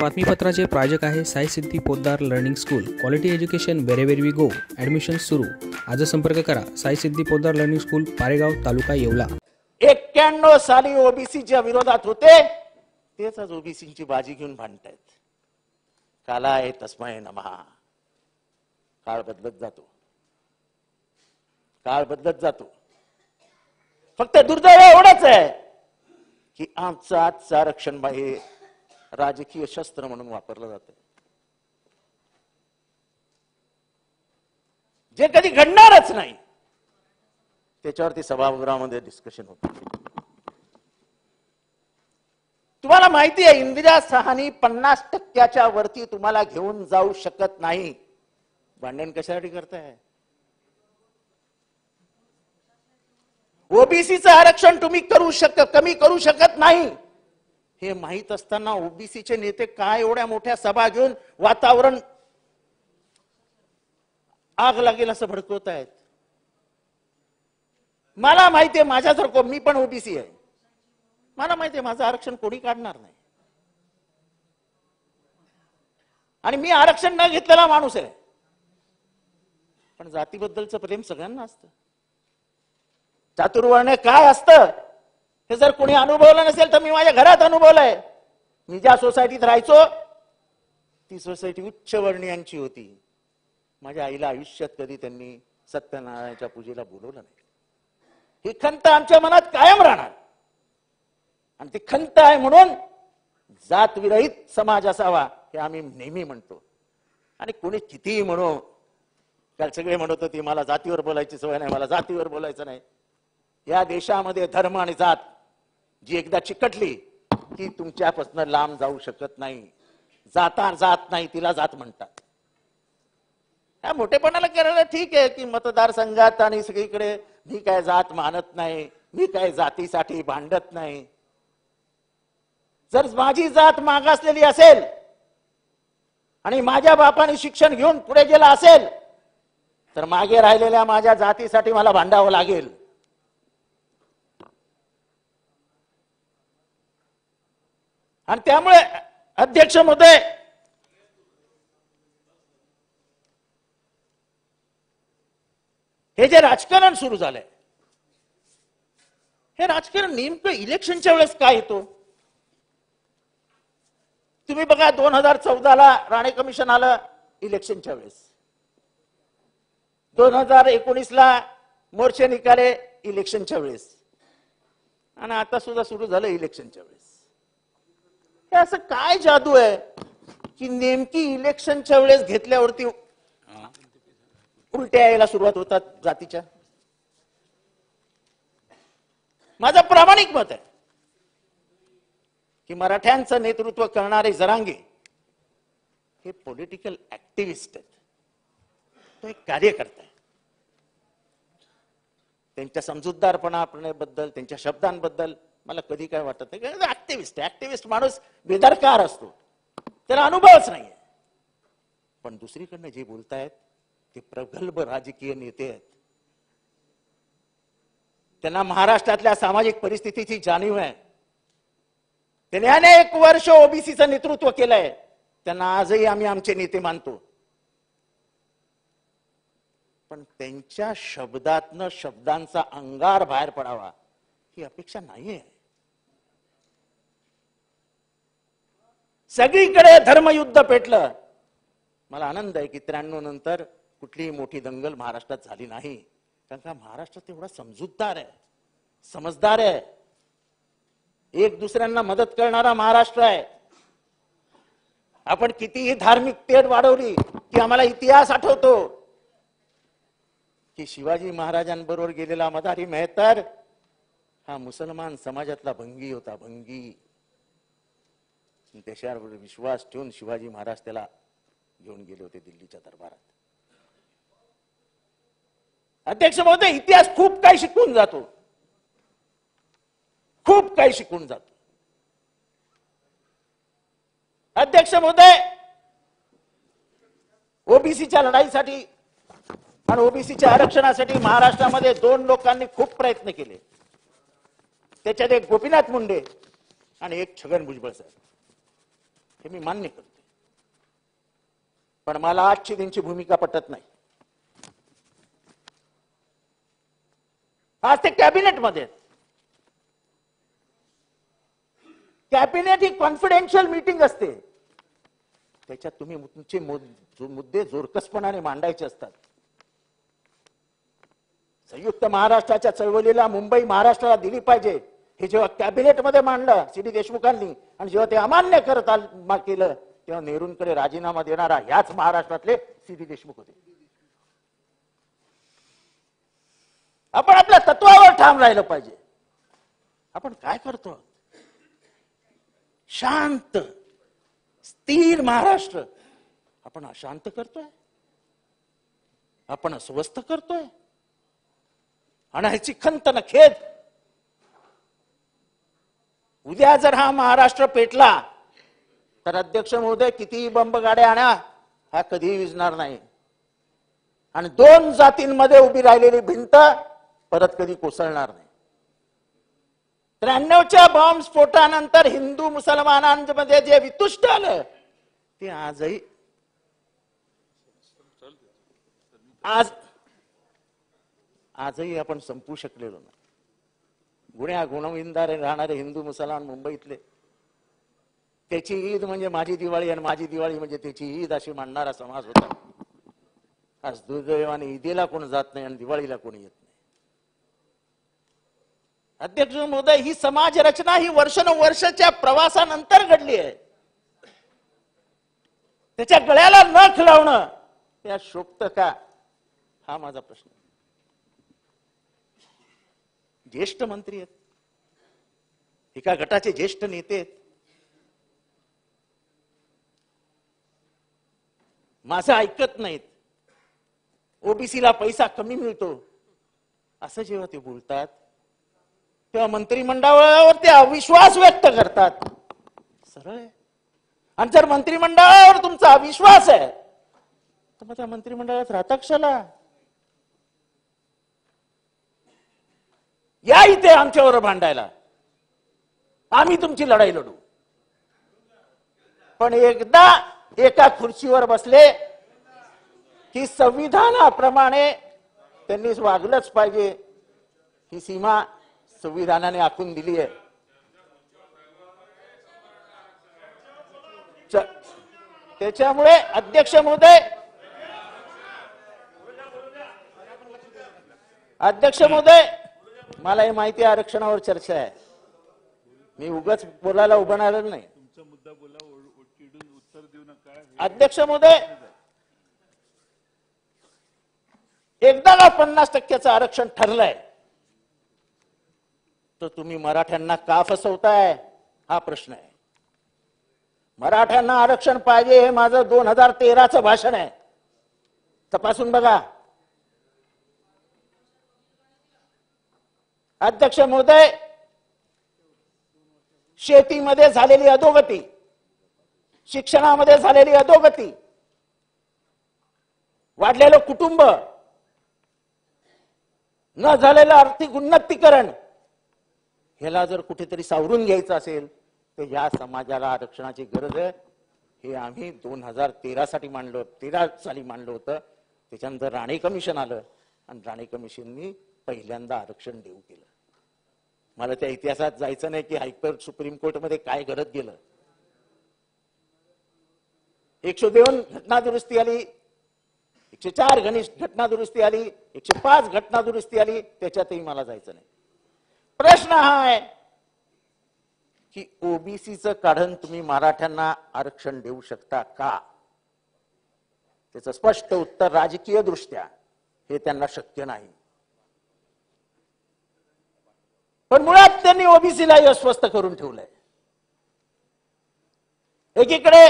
बातमीपत्राचे प्रायोजक आहे Sai Siddhi Poddar learning school. Quality education wherever we go. Admission सुरू. आज संपर्क करा. Sai Siddhi Poddar learning school, Paregaon, taluka Yeola. 91 साली ओबीसीच्या विरोधात होते, तेच आज ओबीसीची बाजी घेऊन भांडतायत. कालाय तस्मै नमः. काळ बदलत जातो, काळ बदलत जातो. फक्त दुर्दैव एवढंच आहे की आजचं आरक्षण हे राजकीय शस्त्र म्हणून वापरलं जातं, जे कधी घडणारच नाही. त्याच्यावरती सभागृहामध्ये डिस्कशन होतं. तुम्हाला माहिती आहे, इंदिरा साहनी 50% वरती तुम्हाला घेऊन जाऊ शकत नाही. भांडण कशासाठी करताय? ओबीसीचं आरक्षण तुम्ही कमी करू शकत नाही हे माहित असताना ओबीसीचे नेते काय एवढ्या मोठ्या सभा घेऊन वातावरण आग लागेल असं भडकवत आहेत? मला माहितीये, माझ्यासारखं मी पण ओबीसी आहे, मला माहितीये माझं आरक्षण कोणी काढणार नाही. आणि मी आरक्षण न घेतलेला माणूस आहे. पण जातीबद्दलचं प्रेम सगळ्यांना असतं. चातुर्वर्ण्य काय असतं हे जर कोणी अनुभवलं नसेल तर मी माझ्या घरात अनुभवलंय. मी ज्या सोसायटीत राहायचो ती सोसायटी उच्च वर्णीयांची होती. माझ्या आईला आयुष्यात कधी त्यांनी सत्यनारायणाच्या पूजेला बोलवलं नाही. ही खंत आमच्या मनात कायम राहणार. आणि ती खंत आहे म्हणून जातविरहित समाज असावा हे आम्ही नेहमी म्हणतो. आणि कोणी कितीही म्हणो, काल सगळे म्हणत होते मला जातीवर बोलायची सवय नाही, मला जातीवर बोलायचं नाही. या देशामध्ये धर्म आणि जात जी एकदा चिकटली की तुमच्यापासून लांब जाऊ शकत नाही. जाता जात नाही तिला जात म्हणतात. या मोठेपणाला करायला ठीक आहे की मतदारसंघात आणि सगळीकडे मी काय जात मानत नाही, मी काय जातीसाठी भांडत नाही. जर माझी जात मागासलेली असेल आणि माझ्या बापाने शिक्षण घेऊन पुढे गेला असेल तर मागे राहिलेल्या माझ्या जातीसाठी मला भांडावं लागेल. आणि त्यामुळे अध्यक्ष महोदय, हे जे राजकारण सुरू झालंय हे राजकारण नेमकं इलेक्शनच्या वेळेस काय येतो? तुम्ही बघा, 2014ला राणे कमिशन आलं इलेक्शनच्या वेळेस. 2019ला मोर्चे निकाले इलेक्शनच्या वेळेस. आणि आता सुद्धा सुरू झालं इलेक्शनच्या वेळेस. हे असं काय जादू आहे की नेमकी इलेक्शनच्या वेळेस घेतल्यावरती उलट्या यायला सुरुवात होतात जातीच्या? माझं प्रामाणिक मत आहे की मराठ्यांचं नेतृत्व करणारे जरांगे हे पॉलिटिकल ऍक्टिव्हिस्ट आहेत. तो एक कार्यकर्ता आहे. त्यांच्या समजूतदारपणाबद्दल, त्यांच्या शब्दांबद्दल मला कधी काय वाटत नाही. ऍक्टिव्हिस्ट ऍक्टिव्हिस्ट माणूस बेदरकार असतो, त्याला अनुभवच नाहीये. पण दुसरीकडनं जे बोलतायत ते प्रगल्भ राजकीय नेते आहेत. त्यांना महाराष्ट्रातल्या सामाजिक परिस्थितीची जाणीव आहे. त्यांनी अनेक वर्ष ओबीसीचं नेतृत्व केलंय. त्यांना आजही आम्ही आमचे नेते मानतो. पण त्यांच्या शब्दातनं शब्दांचा अंगार बाहेर पडावा ही अपेक्षा नाहीये. सगळीकडे धर्मयुद्ध पेटलं. मला आनंद आहे की 93 नंतर कुठलीही मोठी दंगल महाराष्ट्रात झाली नाही. कारण का महाराष्ट्र तेवढा समजूतदार आहे, समजदार आहे. एक दुसऱ्यांना मदत करणारा महाराष्ट्र आहे. आपण कितीही धार्मिक तेढ वाढवली की आम्हाला इतिहास आठवतो की शिवाजी महाराजांबरोबर गेलेला मदारी मेहतर हा मुसलमान समाजातला भंगी होता, भंगी. देशावर विश्वास ठेवून शिवाजी महाराज त्याला घेऊन गेले होते दिल्लीच्या दरबारात. अध्यक्ष महोदय, इतिहास खूप काही शिकवून जातो, खूप काही शिकवून जातो. अध्यक्ष महोदय, ओबीसीच्या लढाईसाठी आणि ओबीसीच्या आरक्षणासाठी महाराष्ट्रामध्ये 2 लोकांनी खूप प्रयत्न केले. त्याच्यात एक गोपीनाथ मुंडे आणि एक छगन भुजबळ साहेब. हे मी मान्य करतो, पण मला आजची त्यांची भूमिका पटत नाही. आज ते कॅबिनेटमध्ये आहेत. कॅबिनेट ही कॉन्फिडेन्शियल मीटिंग असते, त्याच्यात तुम्ही तुमचे मुद्दे जोरकसपणाने मांडायचे असतात. संयुक्त महाराष्ट्राच्या चळवळीला मुंबई महाराष्ट्राला दिली पाहिजे हे जेव्हा कॅबिनेटमध्ये मांडलं सी.डी. देशमुखांनी, आणि जेव्हा ते अमान्य करत केलं तेव्हा नेहरूंकडे राजीनामा देणारा ह्याच महाराष्ट्रातले सी.डी. देशमुख होते. आपण आपल्या तत्वावर ठाम राहिलं पाहिजे. आपण काय करतो? शांत स्थिर महाराष्ट्र आपण अशांत करतोय, आपण अस्वस्थ करतोय, आणि ह्याची खंत न खेद. उद्या जर हा महाराष्ट्र पेटला तर अध्यक्ष महोदय कितीही बंब गाड्या आणा, हा कधीही विझणार नाही. आणि दोन जातींमध्ये उभी राहिलेली भिंत परत कधी कोसळणार नाही. 93च्या बॉम्ब स्फोटानंतर हिंदू मुसलमानांमध्ये जे वितुष्ट आलं ते आजही आपण संपवू शकलेलो नाही. गुण्यागुणविंदारे राहणारे हिंदू मुसलमान मुंबईतले, त्याची ईद म्हणजे माझी दिवाळी आणि माझी दिवाळी म्हणजे त्याची ईद अशी मानणारा समाज होता. आज दुर्दैवाने ईदेला कोण जात नाही आणि दिवाळीला कोणी येत नाही. अध्यक्ष महोदय, ही समाज रचना ही वर्षानुवर्षाच्या प्रवासानंतर घडली आहे. त्याच्या गळ्याला नख लावणं त्या शोभतं का, हा माझा प्रश्न. ज्येष्ठ मंत्री आहेत, एका गटाचे ज्येष्ठ नेते आहेत. माझं ऐकत नाहीत, ओबीसीला पैसा कमी मिळतो असं जेव्हा ते बोलतात तेव्हा मंत्रिमंडळावर ते अविश्वास व्यक्त करतात. सरळ आहे. आणि जर मंत्रिमंडळावर तुमचा अविश्वास आहे तर मग त्या मंत्रिमंडळात राहता कशाला? या इथे आमच्यावर भांडायला, आम्ही तुमची लढाई लढू. पण एकदा एका खुर्चीवर बसले की संविधानाप्रमाणे त्यांनी वागलंच पाहिजे. ही सीमा संविधानाने आखून दिली आहे. त्याच्यामुळे अध्यक्ष महोदय मला हे माहिती आहे आरक्षणावर चर्चा आहे. मी उगाच बोलायला उभं राहिलेलं नाही. अध्यक्ष महोदय, एकदा का 50% आरक्षण ठरलंय तर तुम्ही मराठ्यांना का फसवताय हा प्रश्न आहे. मराठ्यांना आरक्षण पाहिजे हे माझं 2013चं भाषण आहे, तपासून बघा. अध्यक्ष महोदय, शेतीमध्ये झालेली अधोगती, शिक्षणामध्ये झालेली अधोगती, वाढलेलं कुटुंब, न झालेलं आर्थिक उन्नतीकरण, ह्याला जर कुठेतरी सावरून घ्यायचं असेल तर या समाजाला आरक्षणाची गरज आहे. हे आम्ही 2013 साली मांडलं होतं. त्याच्यानंतर राणे कमिशन आलं आणि राणे कमिशननी पहिल्यांदा आरक्षण देऊ केलं. मला त्या इतिहासात जायचं नाही की हायकोर्ट सुप्रीम कोर्टमध्ये काय घडत गेलं. 102 घटना दुरुस्ती आली, 104 घटना दुरुस्ती आली, 105 घटना दुरुस्ती आली, त्याच्यातही मला जायचं नाही. प्रश्न हा आहे की ओबीसीचं काढून तुम्ही मराठ्यांना आरक्षण देऊ शकता का? त्याचं स्पष्ट उत्तर राजकीय दृष्ट्या हे त्यांना शक्य नाही. पण मुळात त्यांनी ओबीसीलाही अस्वस्थ करून ठेवलंय. एकीकडे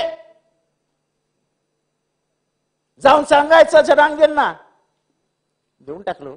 जाऊन सांगायचं जरांगेंना, देऊन टाकलो,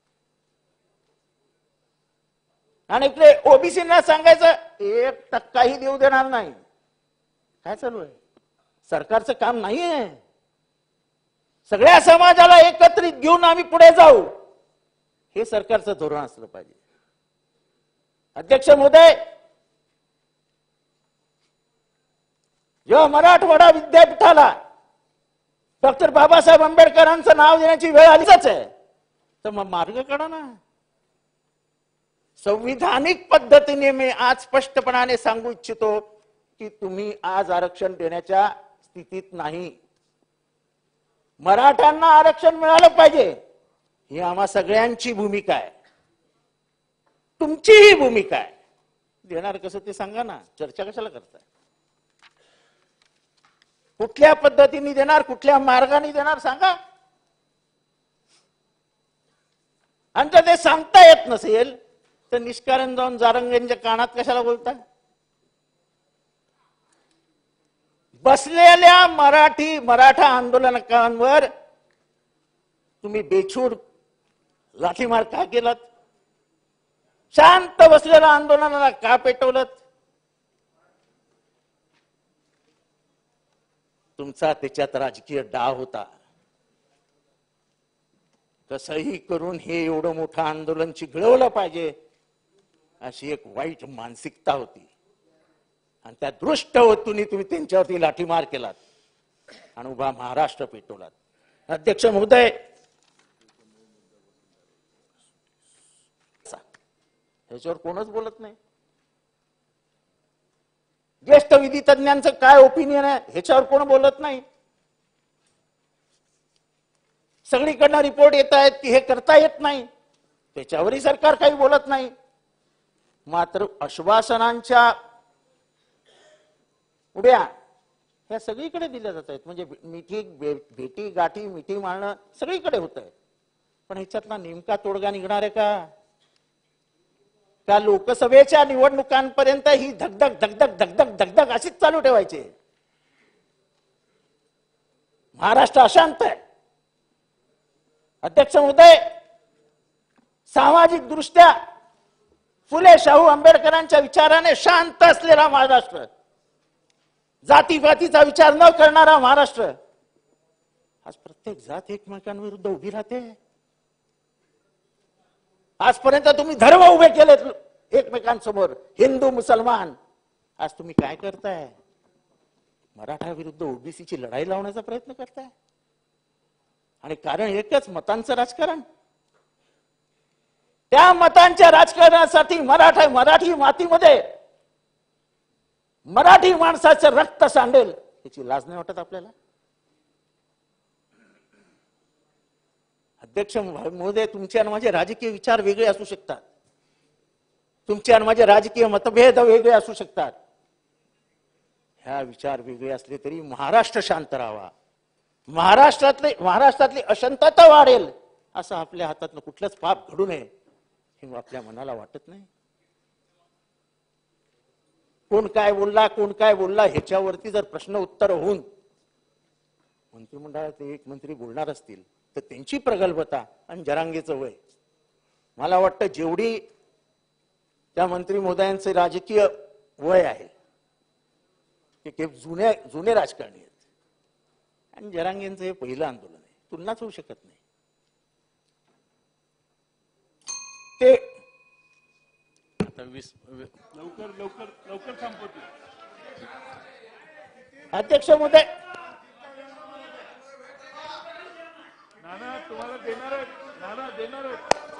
आणि इकडे ओबीसीना सांगायचं 1% देऊ देणार नाही. काय चालू आहे? सरकारचं काम नाहीये. सगळ्या समाजाला एकत्रित घेऊन आम्ही पुढे जाऊ, हे सरकारचं धोरण असलं पाहिजे. अध्यक्ष महोदय, जेव्हा मराठवाडा विद्यापीठाला डॉक्टर बाबासाहेब आंबेडकरांचं नाव देण्याची वेळ आलीच आहे, तर मग मार्ग काढा ना. संविधानिक पद्धतीने मी आज स्पष्टपणाने सांगू इच्छितो की तुम्ही आज आरक्षण देण्याच्या स्थितीत नाही. मराठ्यांना आरक्षण मिळालं पाहिजे ही आम्हा सगळ्यांची भूमिका आहे, तुमचीही भूमिका आहे. देणार कसं ते सांगा ना, चर्चा कशाला करताय? कुठल्या पद्धतीने देणार, कुठल्या मार्गाने देणार सांगा. आणि जर ते सांगता येत नसेल तर निष्कारण जाऊन जारंगेंच्या कानात कशाला बोलता? बसलेल्या मराठा आंदोलकांवर तुम्ही बेछूट लाठीमार का केलात? शांत बसलेल्या आंदोलनाला का पेटवलं? तुमचा त्याच्यात राजकीय डाव होता. कसंही करून हे एवढं मोठं आंदोलन चिघळवलं पाहिजे अशी एक वाईट मानसिकता होती आणि त्या दृष्ट वस्तूंनी तुम्ही त्यांच्यावरती लाठीमार केलात आणि उभा महाराष्ट्र पेटवलात. अध्यक्ष महोदय, ह्याच्यावर कोणच बोलत नाही. ज्येष्ठ विधी तज्ञांचं काय ओपिनियन आहे ह्याच्यावर कोण बोलत नाही. सगळीकडनं रिपोर्ट येत आहेत की हे करता येत नाही, त्याच्यावरही सरकार काही बोलत नाही. मात्र आश्वासनांच्या उड्या ह्या सगळीकडे दिल्या जात आहेत. म्हणजे भेटी गाठी मिठी मारणं सगळीकडे होत आहे. पण ह्याच्यातला नेमका तोडगा निघणार आहे का? त्या लोकसभेच्या निवडणुकांपर्यंत ही धगधग धगधग धगधग धगधग अशीच चालू ठेवायची. महाराष्ट्र अशांत आहे. अध्यक्ष महोदय, सामाजिक दृष्ट्या फुले शाहू आंबेडकरांच्या विचाराने शांत असलेला महाराष्ट्र, जातीपातीचा विचार न करणारा महाराष्ट्र, आज प्रत्येक जात एकमेकांविरुद्ध उभी राहते. आजपर्यंत तुम्ही धर्म उभे केलेत एकमेकांसमोर, हिंदू मुसलमान. आज तुम्ही काय करताय? मराठा विरुद्ध ओबीसीची लढाई लावण्याचा प्रयत्न करताय. आणि कारण एकच, मतांचं राजकारण. त्या मतांच्या राजकारणासाठी मराठी मातीमध्ये मराठी माणसाचं रक्त सांडेल याची लाज नाही वाटत आपल्याला? अध्यक्ष महोदय, तुमचे आणि माझे राजकीय विचार वेगळे असू शकतात, तुमचे आणि माझे राजकीय मतभेद वेगळे असू शकतात. ह्या विचार वेगळे असले तरी महाराष्ट्र शांत राहावा, महाराष्ट्रातली अशांतता वाढेल असं आपल्या हातातनं कुठलंच पाप घडू नये हे आपल्या मनाला वाटत नाही. कोण काय बोलला ह्याच्यावरती जर प्रश्न उत्तर होऊन मंत्रिमंडळात एक मंत्री बोलणार असतील तर त्यांची प्रगल्भता आणि जरांगेचं वय, मला वाटतं जेवढी त्या मंत्री महोदयांचे राजकीय वय आहे ते जुने राजकारणी आहेत आणि जरांगेंचं हे पहिलं आंदोलन आहे, तुलनाच होऊ शकत नाही. ते लवकर संपवतो. अध्यक्ष महोदय, तुम्हाला देणार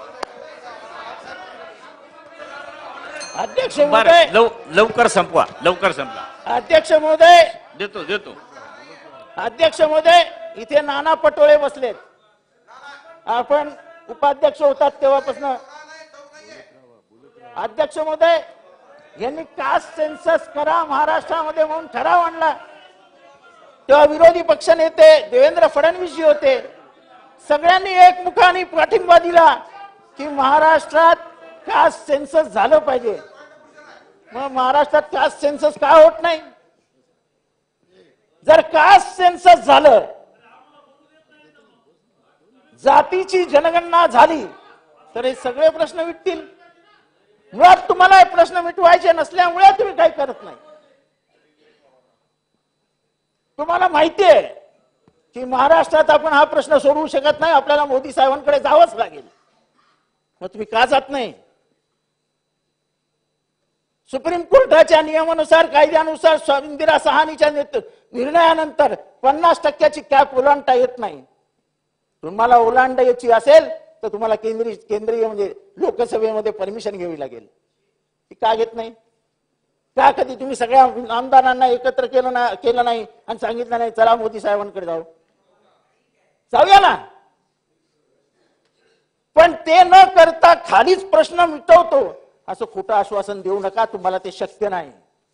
अध्यक्ष महोदय, लवकर संपवा. अध्यक्ष महोदय, देतो. अध्यक्ष महोदय, इथे नाना पटोळे बसलेत. आपण उपाध्यक्ष होतात तेव्हापासून अध्यक्ष महोदय यांनी कास्ट सेन्सस करा महाराष्ट्रामध्ये म्हणून ठराव आणला. तेव्हा विरोधी पक्षनेते देवेंद्र फडणवीस जी होते, सगळ्यांनी एकमुखाने पाठिंबा दिला की महाराष्ट्रात कास्ट सेन्सस झालं पाहिजे. मग महाराष्ट्रात कास्ट सेन्सस का होत नाही? जर कास्ट सेन्सस झालं, जातीची जनगणना झाली तर हे सगळे प्रश्न मिटतील. मुळात तुम्हाला हे प्रश्न मिटवायचे नसल्यामुळे तुम्ही काही करत नाही. तुम्हाला माहिती आहे की महाराष्ट्रात आपण हा प्रश्न सोडवू शकत नाही, आपल्याला मोदी साहेबांकडे जावंच लागेल. मग तुम्ही का जात नाही? सुप्रीम कोर्टाच्या नियमानुसार कायद्यानुसार इंदिरा सहानीच्या निर्णयानंतर 50% कॅप ओलांडता येत नाही. तुम्हाला ओलांडायची असेल तर तुम्हाला केंद्रीय म्हणजे लोकसभेमध्ये परमिशन घ्यावी लागेल. ती का घेत नाही? का कधी तुम्ही सगळ्या आमदारांना एकत्र केलं नाही आणि सांगितलं नाही चला मोदी साहेबांकडे जाऊया ना? पण ते न करता खालीच प्रश्न मिटवतो असं खोटं आश्वासन देऊ नका. तुम्हाला ते शक्य नाही.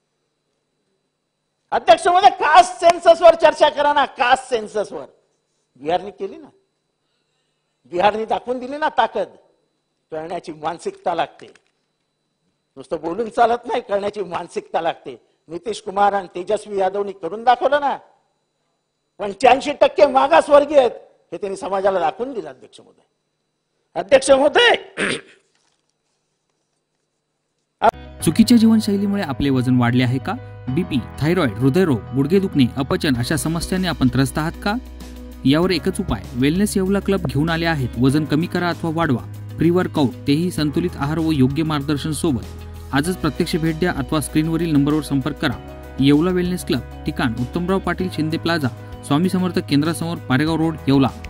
अध्यक्ष महोदय, कास्ट सेन्ससवर चर्चा करा ना. कास्ट सेन्ससवर बिहारने केली ना. बिहारने दाखवून दिली ना ताकद. करण्याची मानसिकता लागते. नुसतं बोलून चालत नाही, करण्याची मानसिकता लागते. नितीश कुमार आणि तेजस्वी यादवनी करून दाखवलं ना. 85% मागासवर्गीय आहेत हे त्यांनी समाजाला दाखवून दिलं. अध्यक्ष महोदय, चुकीच्या जीवनशैलीमुळे आपले वजन वाढले आहे का? बीपी, थायरॉइड, हृदयरोग, गुडघे दुखणे, अपचन अशा समस्यांनी आपण त्रस्त आहात का? यावर एकच उपाय. वेलनेस येवला क्लब घेऊन आले आहेत. वजन कमी करा अथवा वाढवा. प्री वर्कआउट, तेही संतुलित आहार व योग्य मार्गदर्शन सोबत. आजच प्रत्यक्ष भेट द्या अथवा स्क्रीनवरील नंबरवर संपर्क करा. येवला वेलनेस क्लब, ठिकाण उत्तमराव पाटील शिंदे प्लाझा, स्वामी समर्थ केंद्रासमोर, पारेगाव रोड, येवला.